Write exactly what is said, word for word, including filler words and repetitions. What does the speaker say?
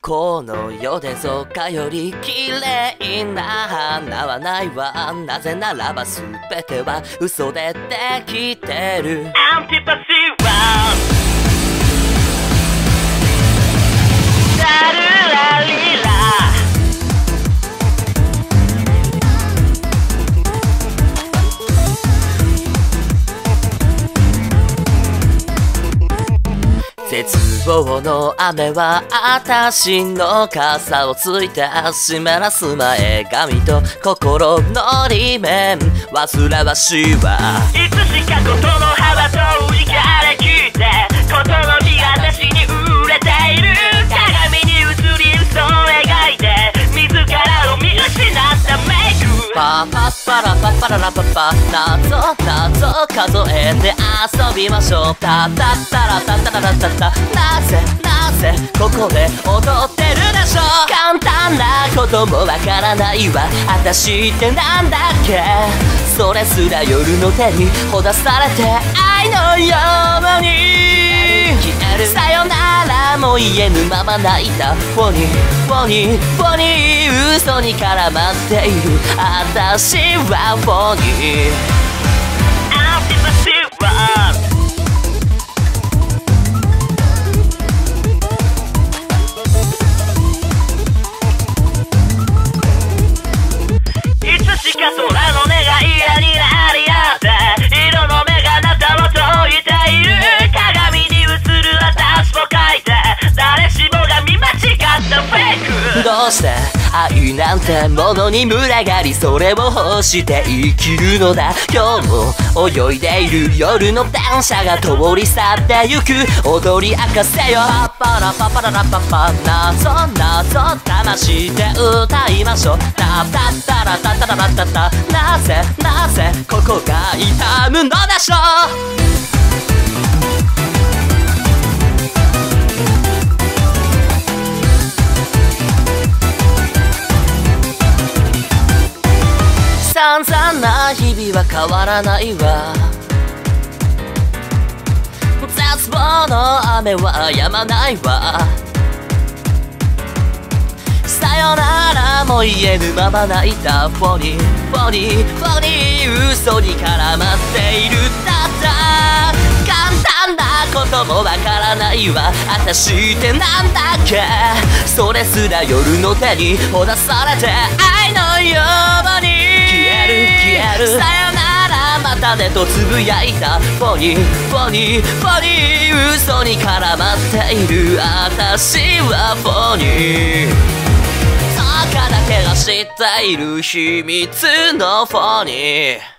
この世でぞかより綺麗な花はないわ。なぜならば全ては嘘でできてる。アンティパシーはラルラリラ絶望の雨はあたしの傘をついて湿らす前髪と心の裏面煩わしいわ。いつしかことの幅と売りから聞いてことの身が私に売れている。鏡に映り嘘を描いて自らを見失ったメイク。パパッパラパッパララパパ謎謎数えて遊びましょう。タタッタラタッタララタッタなぜなぜここで踊ってるでしょう。簡単なこともわからないわ。あたしってなんだっけ。それすら夜の手にほだされて愛のように消える。さよならも言えぬまま泣いたフォニーフォニーフォニー嘘に絡まっているあたしはフォニー。アンティパシーはいつしか空の目が嫌になり合って色の目があなたを解いている。鏡に映る私を描いて誰しもが見間違ったフェイク。どうして愛なんてものに群がりそれを欲して生きるのだ。今日も泳いでいる夜の電車が通り去ってゆく。踊り明かせよパパラパパララパパ謎謎魂で歌いましょう。タタッタラタタララタタなぜなぜここが痛むのでしょう。散々な日々は変わらないわ。絶望の雨は止まないわ。さよならも言えぬまま泣いたフォニーフォニーフォニー嘘に絡まっている。ただ簡単なこともわからないわ。あたしってなんだっけ。それすら夜の手にほだされて愛のようにさよならまたねとつぶやいたフォニーフォニーフォニー嘘に絡まっているあたしはフォニー。そこだけが知っている秘密のフォニー。